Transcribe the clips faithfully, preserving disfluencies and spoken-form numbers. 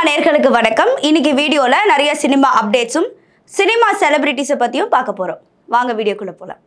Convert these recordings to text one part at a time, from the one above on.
நேயர்களுக்கு வணக்கம். இன்னைக்கு வீடியோல நிறைய சினிமா அப்டேட்ஸும் சினிமா செலிபிரிட்டிஸை பத்தியும் பார்க்க போறோம். வாங்க வீடியோக்குள்ள போலாம்.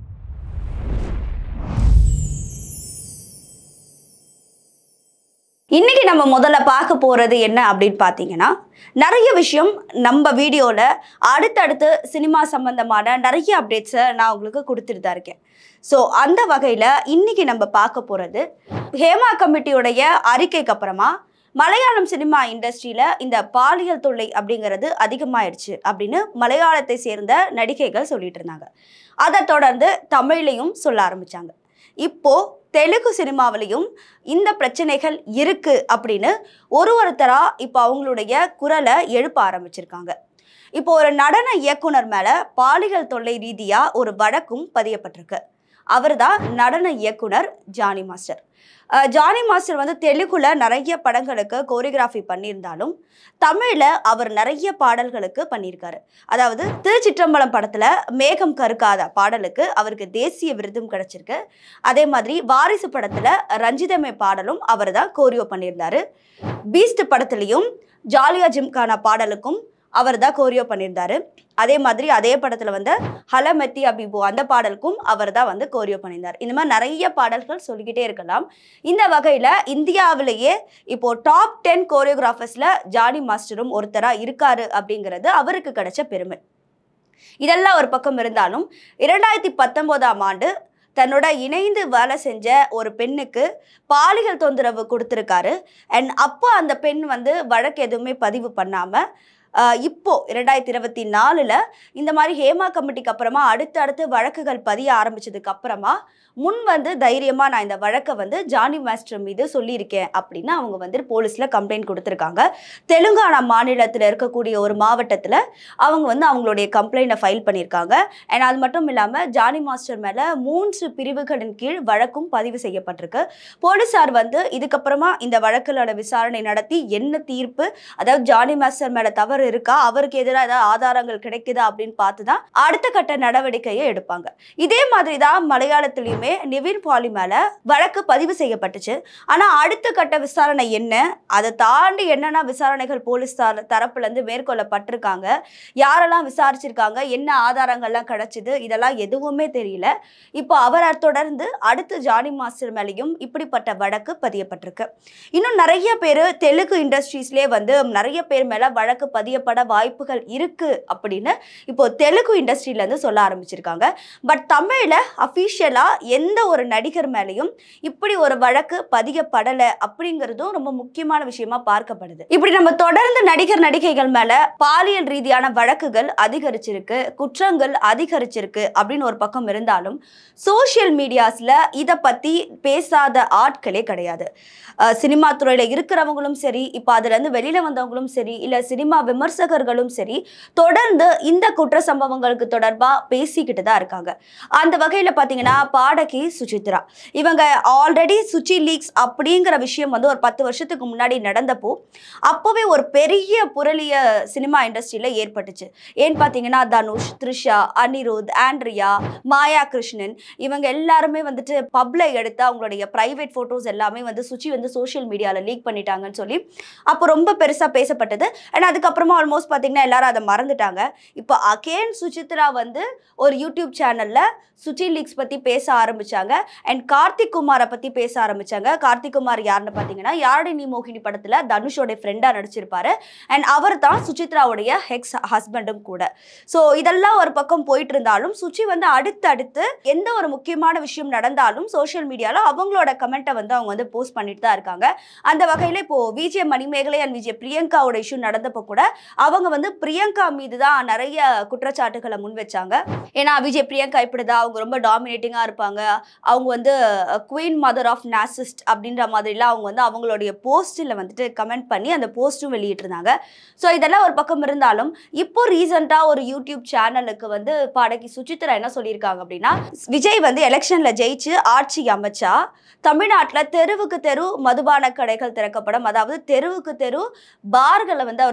இன்னைக்கு நம்ம முதல்ல பார்க்க போறது என்ன அப்படின்னு பார்த்தீங்கன்னா, நிறைய விஷயம் நம்ம வீடியோல அடுத்தடுத்து சினிமா சம்பந்தமான நிறைய அப்டேட்ஸை நான் உங்களுக்கு கொடுத்துட்டு தான் இருக்கேன். ஸோ அந்த வகையில் இன்னைக்கு நம்ம பார்க்க போகிறது, ஹேமா கமிட்டியுடைய அறிக்கைக்கு அப்புறமா மலையாளம் சினிமா இண்டஸ்ட்ரியில் இந்த பாலியல் தொல்லை அப்படிங்கிறது அதிகமாயிடுச்சு அப்படின்னு மலையாளத்தை சேர்ந்த நடிகைகள் சொல்லிட்டு இருந்தாங்க. அதை தொடர்ந்து தமிழ்லையும் சொல்ல ஆரம்பித்தாங்க. இப்போது தெலுங்கு சினிமாவிலையும் இந்த பிரச்சனைகள் இருக்கு அப்படின்னு ஒரு ஒருத்தராக இப்போ அவங்களுடைய குரலை எழுப்ப ஆரம்பிச்சிருக்காங்க. இப்போ ஒரு நடன இயக்குனர் மேலே பாலியல் தொல்லை ரீதியாக ஒரு வழக்கும் பதியப்பட்டிருக்கு. அவர் தான் நடன இயக்குனர் ஜானி மாஸ்டர். ஜானி மாஸ்டர் வந்து தெலுங்குல நிறைய படங்களுக்கு கோரியோகிராஃபி பண்ணியிருந்தாலும் தமிழில் அவர் நிறைய பாடல்களுக்கு பண்ணியிருக்காரு. அதாவது திருச்சிற்றம்பலம் படத்தில் மேகம் கருக்காத பாடலுக்கு அவருக்கு தேசிய விருதும் கிடைச்சிருக்கு. அதே மாதிரி வாரிசு படத்தில் ரஞ்சிதமே பாடலும் அவர் தான் கோரியோ பண்ணியிருந்தாரு. பீஸ்ட் படத்துலையும் ஜாலியா ஜிம்கானா பாடலுக்கும் அவர் தான் கோரியோ பண்ணியிருந்தாரு. அதே மாதிரி அதே படத்தில் வந்து ஹலமெத்தி அபிபோ அந்த பாடலுக்கும் அவர் தான் வந்து கோரியோ பண்ணியிருந்தார். இந்த மாதிரி நிறைய பாடல்கள் சொல்லிக்கிட்டே இருக்கலாம். இந்த வகையில் இந்தியாவிலேயே இப்போது டாப் டென் கோரியோகிராஃபர்ஸில் ஜானி மாஸ்டரும் ஒருத்தராக இருக்காரு அப்படிங்கிறது அவருக்கு கிடைச்ச பெருமை. இதெல்லாம் ஒரு பக்கம் இருந்தாலும் இரண்டாயிரத்தி பத்தொம்போதாம் ஆண்டு தன்னோட இணைந்து வேலை செஞ்ச ஒரு பெண்ணுக்கு பாலியல் தொந்தரவு கொடுத்துருக்காரு. அண்ட் அப்போ அந்த பெண் வந்து வழக்கு எதுவுமே பதிவு பண்ணாமல் இப்போ இரண்டாயிரத்தி இருபத்தி நாலுல இந்த மாதிரி ஹேமா கமிட்டிக்கு அப்புறமா அடுத்து அடுத்து வழக்குகள் பதிய ஆரம்பிச்சதுக்கு அப்புறமா முன் வந்து தைரியமா நான் இந்த வழக்கை வந்து ஜானி மாஸ்டர் மீது சொல்லியிருக்கேன் அப்படின்னு அவங்க வந்து போலீஸ்ல கம்ப்ளைண்ட் கொடுத்துருக்காங்க. தெலுங்கானா மாநிலத்தில் இருக்கக்கூடிய ஒரு மாவட்டத்தில் அவங்க வந்து அவங்களுடைய கம்ப்ளைண்ட்டை ஃபைல் பண்ணியிருக்காங்க. அண்ட் அது மட்டும் இல்லாமல் ஜானி மாஸ்டர் மேலே மூன்று பிரிவுகளின் கீழ் வழக்கும் பதிவு செய்யப்பட்டிருக்கு. போலீஸார் வந்து இதுக்கப்புறமா இந்த வழக்குகளோட விசாரணை நடத்தி என்ன தீர்ப்பு, அதாவது ஜானி மாஸ்டர் மேலே தவறு இருக்கா, அவருக்கு எதிராக ஏதாவது ஆதாரங்கள் கிடைக்குதா அப்படின்னு பார்த்து தான் அடுத்த கட்ட நடவடிக்கையை எடுப்பாங்க. இதே மாதிரி தான் மலையாளத்திலையுமே நிவின் பாலி மேல வழக்கு பதிவு செய்யப்பட்டுச்சு. ஆனா அடுத்த கட்ட விசாரணை என்ன, அதை தாண்டி என்னென்ன விசாரணைகள் போலீஸ் தரப்புல இருந்து மேற்கொள்ளப்பட்டிருக்காங்க, யாரெல்லாம் விசாரிச்சிருக்காங்க, என்ன ஆதாரங்கள்லாம் கிடைச்சது, இதெல்லாம் எதுவுமே தெரியல. இப்போ அவரை தொடர்ந்து அடுத்து ஜானி மாஸ்டர் மேலேயும் இப்படிப்பட்ட வழக்கு பதியப்பட்டிருக்கு. இன்னும் நிறைய பேர் தெலுங்கு இண்டஸ்ட்ரீஸ்லேயே வந்து நிறைய பேர் மேல வழக்கு பதியப்பட வாய்ப்புகள் இருக்கு அப்படின்னு இப்போ தெலுங்கு இண்டஸ்ட்ரியில இருந்து சொல்ல ஆரம்பிச்சிருக்காங்க. பட் தமிழ்ல அபிஷியலா எந்த ஒரு நடிகர் மேலேயும் இப்படி ஒரு வழக்கு பதியப்படலை அப்படிங்கிறதும் ரொம்ப முக்கியமான விஷயமா பார்க்கப்படுது. இப்படி நம்ம தொடர்ந்து நடிகர் நடிகைகள் மேல பாலியல் ரீதியான வழக்குகள் அதிகரிச்சிருக்கு, குற்றங்கள் அதிகரிச்சிருக்கு அப்படின்னு ஒரு பக்கம் இருந்தாலும் சோசியல் மீடியாஸ்ல இதை பத்தி பேசாத ஆட்களே கிடையாது. சினிமா துறையில இருக்கிறவங்களும் சரி, இப்போ அதுல இருந்து வெளியில வந்தவங்களும் சரி, இல்ல சினிமா விமர்சகர்களும் சரி, தொடர்ந்து இந்த குற்ற சம்பவங்களுக்கு தொடர்பா பேசிக்கிட்டு தான் இருக்காங்க. அந்த வகையில பாத்தீங்கன்னா பாடகி சுசித்ரா, இவங்க ஆல்ரெடி சுச்சி லீக்ஸ் அப்படிங்கிற விஷயம் வந்து ஒரு பத்து வருஷத்துக்கு முன்னாடி நடந்தப்போ அப்போவே ஒரு பெரிய புரளிய சினிமா இண்டஸ்ட்ரியில ஏற்பட்டுச்சு. ஏன்னு பார்த்தீங்கன்னா தனுஷ், த்ரிஷா, அனிருத், ஆண்ட்ரியா, மாயா கிருஷ்ணன் இவங்க எல்லாருமே வந்துட்டு பப்ல எடுத்து அவங்களுடைய பிரைவேட் போட்டோஸ் எல்லாமே வந்து சுச்சி வந்து சோஷியல் மீடியாவில் லீக் பண்ணிட்டாங்கன்னு சொல்லி அப்போ ரொம்ப பெருசாக பேசப்பட்டது. அண்ட் அதுக்கப்புறமா ஆல்மோஸ்ட் பார்த்தீங்கன்னா எல்லாரும் அதை மறந்துட்டாங்க. இப்போ அகேன் சுசித்ரா வந்து ஒரு யூடியூப் சேனல்ல சுச்சி லீக்ஸ் பற்றி பேச ஆரம்பிச்சாங்க. அண்ட் கார்த்திக் குமாரை பற்றி பேச ஆரம்பிச்சாங்க. கார்த்திக் குமார் யாருன்னு பார்த்தீங்கன்னா யாரடி நீ மோகினி படத்தில் தனுஷோட ஃப்ரெண்டாக நடிச்சிருப்பாரு. அண்ட் அவர் தான் சுசித்ராவுடைய எக்ஸ் ஹஸ்பண்டும் கூட. ஸோ இதெல்லாம் ஒரு பக்கம் போயிட்டு இருந்தாலும் சுச்சி வந்து அடுத்து அடுத்து எந்த ஒரு முக்கியமான விஷயம் நடந்தாலும் சோஷியல் மீடியாவில் அவங்களோட கமெண்ட்டை வந்து அவங்க வந்து போஸ்ட் பண்ணிட்டு தான் இருக்காங்க. அந்த வகையில் இப்போ விஜய் மணிமேகலை அண்ட் விஜய் பிரியங்காவோட இஷ்யூ நடந்தப்போ கூட அவங்க வந்து பிரியங்கா மீது தான் நிறைய குற்றச்சாட்டுகளை முன் வச்சாங்க. ஏன்னா விஜய் பிரியங்கா இப்படிதான், அவங்க ரொம்ப டாமினேட்டிங்காக இருப்பாங்க, அவங்க வந்து குவீன் மதர் ஆஃப் நாசிஸ்ட் அப்படின்ற மாதிரிலாம் அவங்க வந்து அவங்களுடைய போஸ்டில் வந்துட்டு கமெண்ட் பண்ணி அந்த போஸ்ட்டும் வெளியிட்டிருந்தாங்க. ஸோ இதெல்லாம் ஒரு பக்கம் இருந்தாலும் இப்போ ரீசெண்டாக ஒரு யூடியூப் சேனலுக்கு வந்து பாடகி சுசித்ரா என்ன சொல்லியிருக்காங்க அப்படின்னா, விஜய் வந்து எலெக்ஷனில் ஜெயிச்சு ஆட்சி அமைச்சா தமிழ்நாட்டில் தெருவுக்கு தெரு மதுபான கடைகள் திறக்கப்படும், அதாவது தெருவுக்கு தெரு பார்களை வந்து அவர் திறந்துருவார்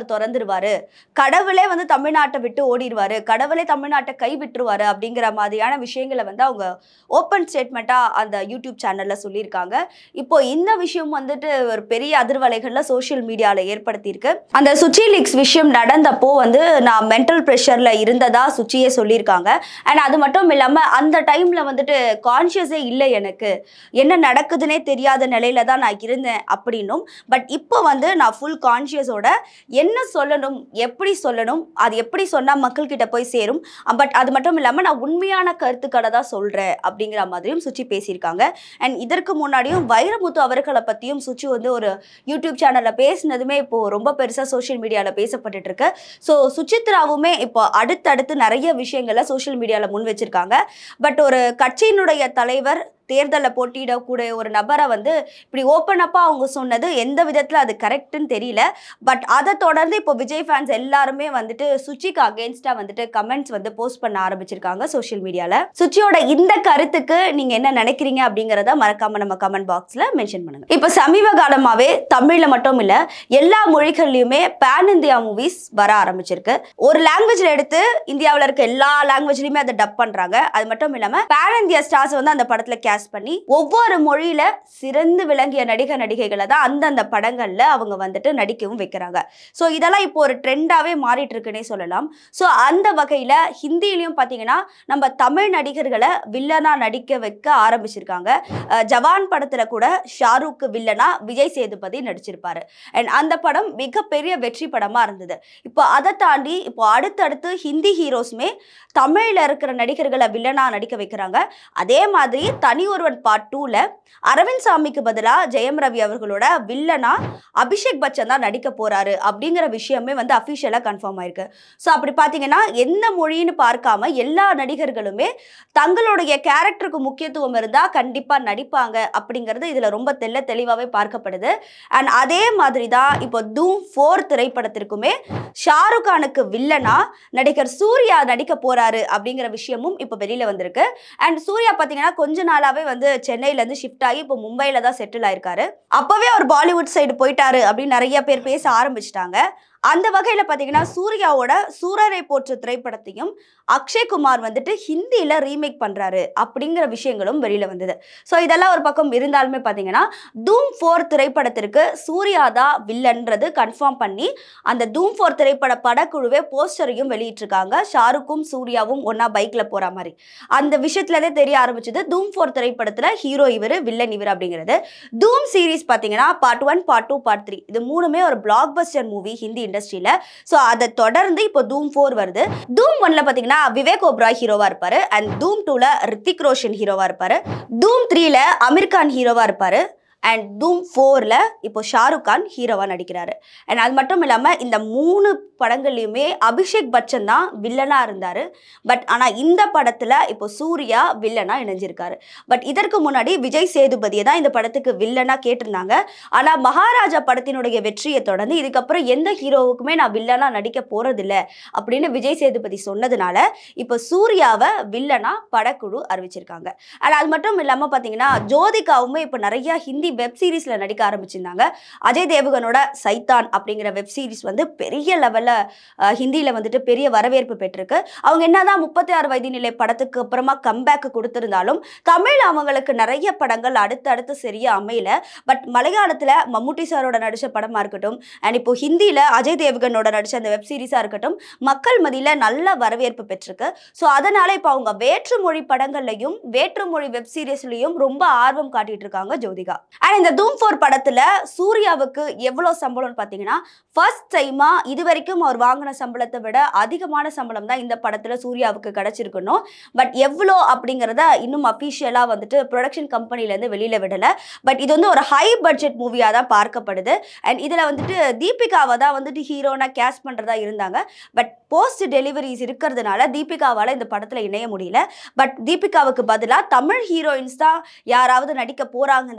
விட்டுருவாரு, கடவுளே வந்து தமிழ்நாட்டை விட்டு ஓடிடுவாரு, கடவுளே தமிழ்நாட்டை கை விட்டுருவாரு அப்படிங்கிற மாதிரியான விஷயங்களை வந்து அவங்க ஓப்பன் ஸ்டேட்மெண்ட்டா அந்த யூடியூப் சேனல்ல சொல்லியிருக்காங்க. இப்போ இந்த விஷயம் வந்துட்டு ஒரு பெரிய அதிர்வலைகள்ல சோஷியல் மீடியால ஏற்படுத்தியிருக்கு. அந்த சுச்சி லீக்ஸ் விஷயம் நடந்தப்போ வந்து நான் மென்டல் ப்ரெஷர்ல இருந்ததா சுச்சியே சொல்லியிருக்காங்க. அண்ட் அது மட்டும் இல்லாம அந்த டைம்ல வந்துட்டு கான்ஷியஸே இல்லை, எனக்கு என்ன நடக்குதுன்னே தெரியாத நிலையில தான் நான் இருந்தேன் அப்படின்னும். பட் இப்போ வந்து நான் ஃபுல் கான்ஷியஸோட என்ன சொல்லணும், எப்படி சொல்லணும், அது எப்படி சொன்னால் மக்கள்கிட்ட போய் சேரும், பட் அது மட்டும் இல்லாமல் நான் உண்மையான கருத்துக்களை தான் சொல்கிறேன் அப்படிங்கிற மாதிரியும் சுச்சி பேசியிருக்காங்க. அண்ட் இதற்கு முன்னாடியும் வைரமுத்து அவர்களை பற்றியும் சுச்சி வந்து ஒரு யூடியூப் சேனலில் பேசினதுமே இப்போது ரொம்ப பெருசாக சோஷியல் மீடியாவில் பேசப்பட்டுட்டு இருக்கு. ஸோ சுசித்ராவுமே இப்போ அடுத்தடுத்து நிறைய விஷயங்களை சோஷியல் மீடியாவில் முன் வச்சிருக்காங்க. பட் ஒரு கட்சியினுடைய தலைவர் தேர்தலில் போட்டியிடக்கூடிய ஒரு நபரை வந்து இப்படி ஓப்பன் அப்பா அவங்க சொன்னது எந்த விதத்தில் அது கரெக்டுன்னு தெரியல. பட் அதை தொடர்ந்து இப்போ விஜய் ஃபேன்ஸ் எல்லாருமே வந்துட்டு சுச்சிக்கு அகேன்ஸ்டா வந்துட்டு கமெண்ட்ஸ் வந்து போஸ்ட் பண்ண ஆரம்பிச்சிருக்காங்க சோஷியல் மீடியால. சுச்சியோட இந்த கருத்துக்கு நீங்க என்ன நினைக்கிறீங்க அப்படிங்கறத மறக்காம நம்ம கமெண்ட் பாக்ஸ்ல மென்ஷன் பண்ணுங்க. இப்போ சமீப காலமாவே தமிழ்ல மட்டும் இல்ல எல்லா மொழிகள்லயுமே பேன் இந்தியா மூவிஸ் வர ஆரம்பிச்சிருக்கு. ஒரு லாங்குவேஜ்ல எடுத்து இந்தியாவில் இருக்க எல்லா லாங்குவேஜ்லயுமே அதை டப் பண்றாங்க. அது மட்டும் இல்லாம பேன் இந்தியா ஸ்டார்ஸ் வந்து அந்த படத்துல பண்ணி ஒவ்வொரு மொழியில சிறந்து விளங்கிய நடிகர் நடிகைகளை தான் அந்தந்த படங்கள்ல அவங்க வந்துட்டு நடிக்கவும் வைக்கிறாங்க. சோ இதெல்லாம் இப்போ ஒரு ட்ரெண்டாவே மாறிட்டு இருக்குன்னே சொல்லலாம். சோ அந்த வகையில ஹிந்தியிலையும் பாத்தீங்கன்னா நம்ம தமிழ் நடிகர்களை வில்லனா நடிக்க வைக்க ஆரம்பிச்சிருக்காங்க. ஜவான் படத்துல கூட ஷாருக் வில்லனா விஜய் சேதுபதி நடிச்சிருப்பாரு. அண்ட் அந்த படம் மிகப்பெரிய வெற்றி படமா இருந்தது. இப்போ அதை தாண்டி இப்போ அடுத்தடுத்து ஹிந்தி ஹீரோஸ்மே தமிழ்ல இருக்கிற நடிகர்களை வில்லனா நடிக்க வைக்கிறாங்க. அதே மாதிரி தனி ஒருவன் பார்ட் டூல அரவிந்த் சாமிக்கு பதிலா ஜெயம் ரவி அவர்களோட வில்லனா அபிஷேக் பச்சன் தான் நடிக்க போறாரு அப்படிங்கிற விஷயமே வந்து அபிஷியலா கன்ஃபார்ம் ஆயிருக்கு. ஸோ அப்படி பார்த்தீங்கன்னா எந்த மொழின்னு பார்க்காம எல்லா நடிகர்களுமே தங்களுடைய கேரக்டருக்கு முக்கியத்துவம் இருந்தா கண்டிப்பா நடிப்பாங்க அப்படிங்கிறது இதுல ரொம்ப தெல்ல தெளிவாகவே பார்க்கப்படுது. அண்ட் அதே மாதிரி தான் இப்போ தூம் ஃபோர் திரைப்படத்திற்குமே ஷாருக் கானுக்கு வில்லனா நடிகர் சூர்யா நடிக்க போறாரு அப்படிங்கிற விஷயமும் இப்போ வெளியில வந்திருக்கு. அண்ட் சூர்யா பார்த்தீங்கன்னா கொஞ்ச நாளாவே வந்து சென்னையில இருந்து ஷிஃப்ட் ஆகி இப்போ மும்பைல தான் செட்டில் ஆயிருக்காரு. அப்பவே அவர் பாலிவுட் சைடு போயிட்டாரு அப்படின்னு நிறைய பேர் பேச ஆரம்பிச்சிட்டாங்க. அந்த வகையில பாத்தீங்கன்னா சூர்யாவோட சூரரை போற்று திரைப்படத்தையும் அக்ஷய் குமார் வந்துட்டு ஹிந்தியில ரீமேக் பண்றாரு அப்படிங்கிற விஷயங்களும் வெளியில வந்தது. ஸோ இதெல்லாம் ஒரு பக்கம் இருந்தாலுமே பாத்தீங்கன்னா தூம் ஃபோர் திரைப்படத்திற்கு சூர்யா தான் வில்லன்றது கன்ஃபார்ம் பண்ணி அந்த தூம் ஃபோர் திரைப்பட படக்குழுவே போஸ்டரையும் வெளியிட்டிருக்காங்க. ஷாருக்கும் சூர்யாவும் ஒன்னா பைக்ல போற மாதிரி அந்த விஷயத்துலதே தெரிய ஆரம்பிச்சது. தூம் ஃபோர் திரைப்படத்துல ஹீரோ இவர், வில்லன் இவர் அப்படிங்கிறது. தூம் சீரீஸ் பாத்தீங்கன்னா part one, part two, part three இது மூணுமே ஒரு பிளாக் பஸ்டர் மூவி ஹிந்தி இண்டஸ்ட்ரியில. சோ அதை தொடர்ந்து இப்போ தூம் ஃபோர் வருது. தூம் ஒன்ல பாத்தீங்கன்னா விவேக் ஓப்ராய் ஹீரோவா இருப்பாரு. அண்ட் தூம் டூல ரித்திக் ரோஷன் ஹீரோவா இருப்பாரு. தூம் த்ரீல அமீர் கான் ஹீரோவா இருப்பாரு. அண்ட் தூம் ஃபோர்ல இப்போ ஷாருக் கான் ஹீரோவா நடிக்கிறாரு. அண்ட் அது மட்டும் இல்லாம இந்த மூணு படங்கள்லையுமே அபிஷேக் பச்சன் தான் வில்லனா இருந்தாரு. பட் ஆனா இந்த படத்துல இப்போ சூர்யா வில்லனா இணைஞ்சிருக்காரு. பட் இதற்கு முன்னாடி விஜய் சேதுபதியை தான் இந்த படத்துக்கு வில்லனா கேட்டிருந்தாங்க. ஆனா மகாராஜா படத்தினுடைய வெற்றியை தொடர்ந்து இதுக்கப்புறம் எந்த ஹீரோவுக்குமே நான் வில்லனா நடிக்க போறதில்லை அப்படின்னு விஜய் சேதுபதி சொன்னதுனால இப்போ சூர்யாவை வில்லனா படக்குழு அறிவிச்சிருக்காங்க. அண்ட் அது மட்டும் இல்லாம பாத்தீங்கன்னா ஜோதிகாவுமே இப்போ நிறைய ஹிந்தி வெப் சீரிஸ்ல நடிக்க ஆரம்பிச்சிருந்தாங்க. அஜய் தேவகனோட சைத்தான் அப்படிங்கிற வெப் சீரிஸ் வந்து பெரிய லெவல்ல ஹிந்தியில வந்துட்டு பெரிய வரவேற்பு பெற்றிருக்கு. அவங்க என்னதான் முப்பத்தி ஆறு வயது நிலை படத்துக்கு அப்புறமா கம்பேக் கொடுத்திருந்தாலும் தமிழ் அவங்களுக்கு நிறைய படங்கள் அடுத்தடுத்து சரியா அமையல. பட் மலையாளத்துல மம்முட்டி சாரோட நடிச்ச படமா இருக்கட்டும், அண்ட் இப்போ ஹிந்தியில அஜய் தேவகனோட நடிச்ச அந்த வெப் சீரிஸா இருக்கட்டும் மக்கள் மத்தியில நல்ல வரவேற்பு பெற்றிருக்கு. ஸோ அதனால இப்போ அவங்க வேற்று மொழி படங்கள்லையும் வேற்று மொழி வெப் சீரிஸ்லயும் ரொம்ப ஆர்வம் காட்டிட்டு இருக்காங்க ஜோதிகா. அண்ட் இந்த தூம் ஃபோர் படத்துல சூர்யாவுக்கு எவ்வளவு சம்பளம்னு பாத்தீங்கன்னா ஃபர்ஸ்ட் டைமா இது வரைக்கும் அவர் வாங்கின சம்பளத்தை விட அதிகமான சம்பளம் தான் இந்த படத்துல சூர்யாவுக்கு கிடைச்சிருக்கணும். பட் எவ்வளோ அப்படிங்கிறத இன்னும் அஃபிஷியலா வந்துட்டு ப்ரொடக்ஷன் கம்பெனில இருந்து வெளியில விடல. பட் இது வந்து ஒரு ஹை பட்ஜெட் மூவியா தான் பார்க்கப்படுது. அண்ட் இதுல வந்துட்டு தீபிகாவை தான் வந்துட்டு ஹீரோனா கேஸ்ட் பண்றதா இருந்தாங்க. பட் போஸ்ட் டெலிவரிஸ் இருக்கிறதுனால தீபிகாவால இந்த படத்துல இணைய முடியல. பட் தீபிகாவுக்கு பதிலாக தமிழ் ஹீரோயின்ஸ் தான் யாராவது நடிக்க போறாங்க இந்த படத்துல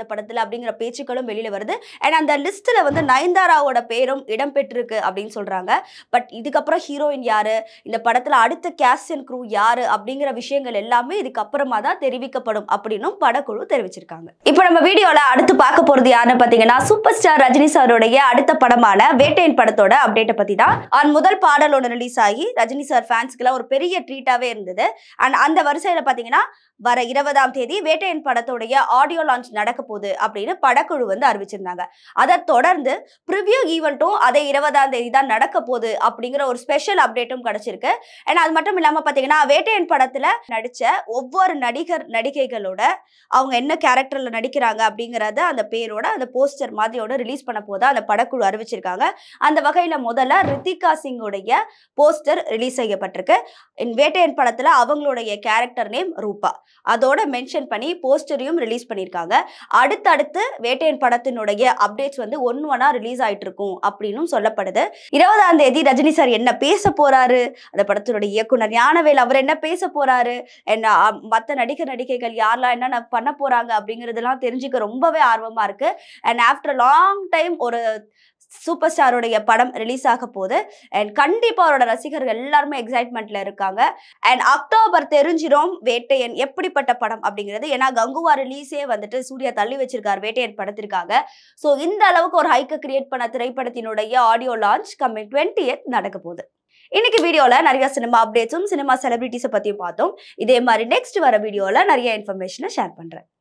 அப்படிங்கிற பேச்சுக்களும் வெளியில வருது. அண்ட் அந்த லிஸ்ட்ல வந்து நயன்தாராவோட பேரும் இடம்பெற்றிருக்கு அப்படின்னு சொல்றாங்க. பட் இதுக்கப்புறம் ஹீரோயின் யாரு, இந்த படத்துல அடுத்த கேஸ்ட் அண்ட் க்ரூ யாரு அப்படிங்கிற விஷயங்கள் எல்லாமே இதுக்கு அப்புறமா தான் தெரிவிக்கப்படும் அப்படின்னு படக்குழு தெரிவிச்சிருக்காங்க. இப்போ நம்ம வீடியோல அடுத்து பார்க்க போறது யாருன்னு பாத்தீங்கன்னா சூப்பர் ஸ்டார் ரஜினி சாருடைய அடுத்த படமான வேட்டையன் படத்தோட அப்டேட்டை பத்தி தான். அண்ட் முதல் பாடல் ஒன்று ரிலீஸ் ஆகி ரஜினி சார் ஃபேன்ஸ்க்குலாம் ஒரு பெரிய ட்ரீட்டாவே இருந்தது. அண்ட் அந்த வரிசையில பாத்தீங்கன்னா வர இருபதாம் தேதி வேட்டையன் படத்தோடைய ஆடியோ லான்ச் நடக்க போகுது அப்படின்னு படக்குழு வந்து அறிவிச்சிருந்தாங்க. அதை தொடர்ந்து ப்ரிவியூ ஈவெண்ட்டும் அதே இருபதாம் தேதி தான் நடக்க போகுது அப்படிங்கிற ஒரு ஸ்பெஷல் அப்டேட்டும் கிடைச்சிருக்கு. ஏன்னா அது மட்டும் இல்லாம பாத்தீங்கன்னா வேட்டையன் படத்துல நடிச்ச ஒவ்வொரு நடிகர் நடிகைகளோட அவங்க என்ன கேரக்டர்ல நடிக்கிறாங்க அப்படிங்கறத அந்த பேரோட அந்த போஸ்டர் மாதிரியோட ரிலீஸ் பண்ண போதா அந்த படக்குழு அறிவிச்சிருக்காங்க. அந்த வகையில முதல்ல ரித்திகா சிங்கோடைய போஸ்டர் ரிலீஸ் செய்யப்பட்டிருக்கு. வேட்டையன் படத்துல அவங்களுடைய கேரக்டர் நேம் ரூபா, அதோட மென்ஷன் பண்ணி போஸ்டரையும் ரிலீஸ் பண்ணியிருக்காங்க. அடுத்தடுத்து வேட்டையன் படத்தினுடைய அப்டேட்ஸ் வந்து ஒன் ஒன்னா ரிலீஸ் ஆயிட்டு இருக்கும் அப்படின்னு சொல்லப்படுது. இருபதாம் தேதி ரஜினி சார் என்ன பேச போறாரு, அந்த படத்தினுடைய இயக்குனர் ஞானவேல் அவர் என்ன பேச போறாரு, என்ன மற்ற நடிகர் நடிகைகள் யாரெல்லாம் என்னென்ன பண்ண போறாங்க அப்படிங்கிறதுலாம் தெரிஞ்சுக்க ரொம்பவே ஆர்வமா இருக்கு. அண்ட் ஆஃப்டர் லாங் டைம் ஒரு சூப்பர் ஸ்டாரோடைய படம் ரிலீஸ் ஆக போகுது. அண்ட் கண்டிப்பா அவரோட ரசிகர்கள் எல்லாருமே எக்ஸைட்மெண்ட்ல இருக்காங்க. அண்ட் அக்டோபர் தெரிஞ்சிரும் வேட்டையன் எப்படிப்பட்ட படம் அப்படிங்கிறது. ஏன்னா கங்குவா ரிலீஸே வந்துட்டு சூர்யா தள்ளி வச்சிருக்காரு வேட்டையன் படத்திற்காக. ஸோ இந்த அளவுக்கு ஒரு ஹைக்க கிரியேட் பண்ண திரைப்படத்தினுடைய ஆடியோ லான்ச் கம்மிங் டுவெண்ட்டியத் நடக்க போகுது. இன்னைக்கு வீடியோல நிறைய சினிமா அப்டேட்ஸும் சினிமா செலிபிரிட்டிஸை பத்தியும் பார்த்தோம். இதே மாதிரி நெக்ஸ்ட் வர வீடியோல நிறைய இன்ஃபர்மேஷனை ஷேர் பண்றேன்.